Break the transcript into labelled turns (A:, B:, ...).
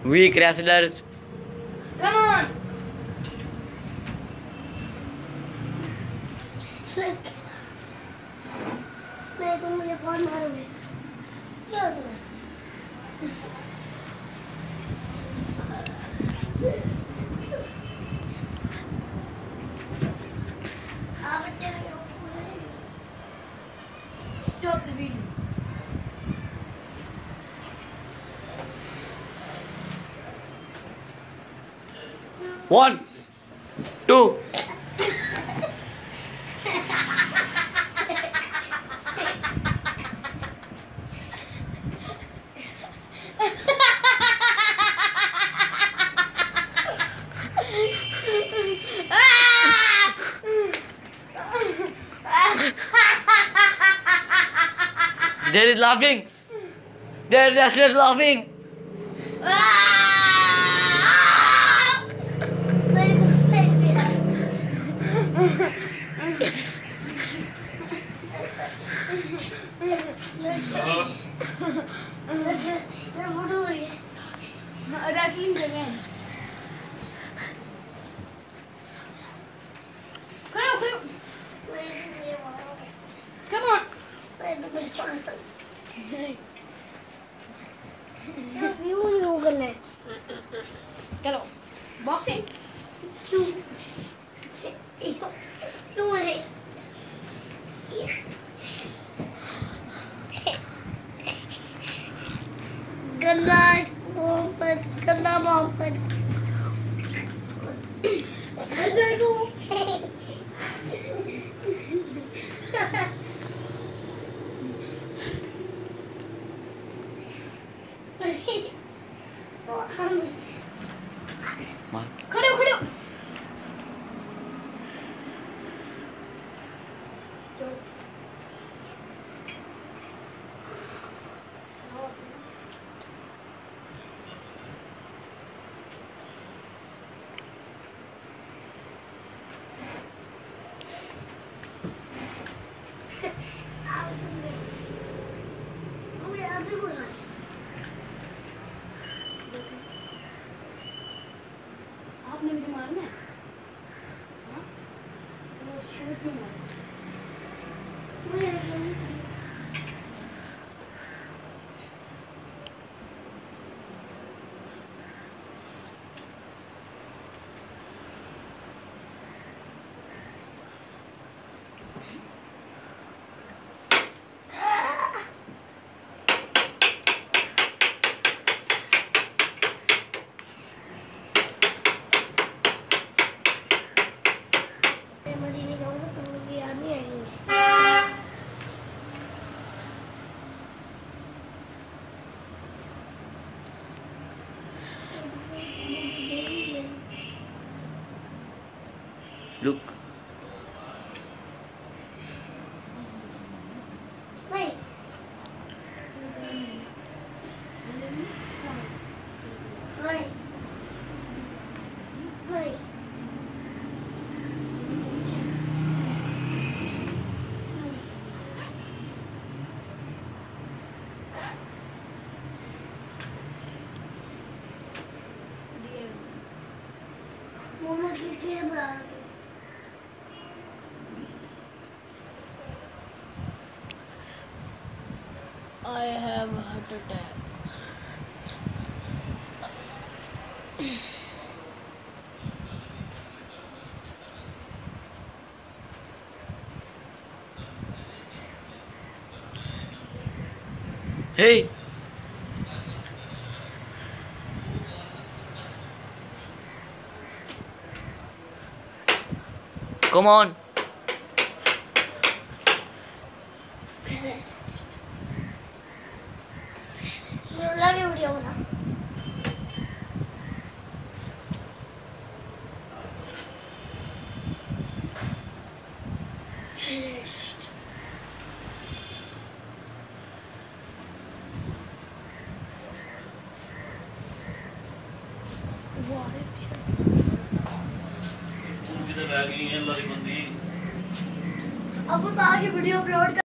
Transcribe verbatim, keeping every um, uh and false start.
A: Weak wrestlers.
B: Come on.
C: मैं तो मुझे कौन मारोगे? क्या होगा?
B: Stop the video.
A: One, two. There is laughing. There is wrestler laughing.
C: मेरे को फेंक दिया। मैं फोटो हो रही है।
B: Wrestling कर रहे हैं। खड़े हो, खड़े हो।
C: मुझे मारोगे।
B: Come on.
C: मैं तो मुझे मारता हूँ। क्यों यूँ करना है?
B: चलो बॉक्सिंग
C: क्यों? क्यों मारे? गंदा मोहब्बत, गंदा मोहब्बत।
B: खड़े हो, खड़े हो। आपने भी मारना है? हाँ? तो शूट में मारो।
A: Look.
C: Wait. Wait. Wait. Mama की क्या बना रही?
B: I have a heart attack.
A: Hey. Come on.
C: लगे वीडियो बना। Finished.
B: अब तो आगे वीडियो अपलोड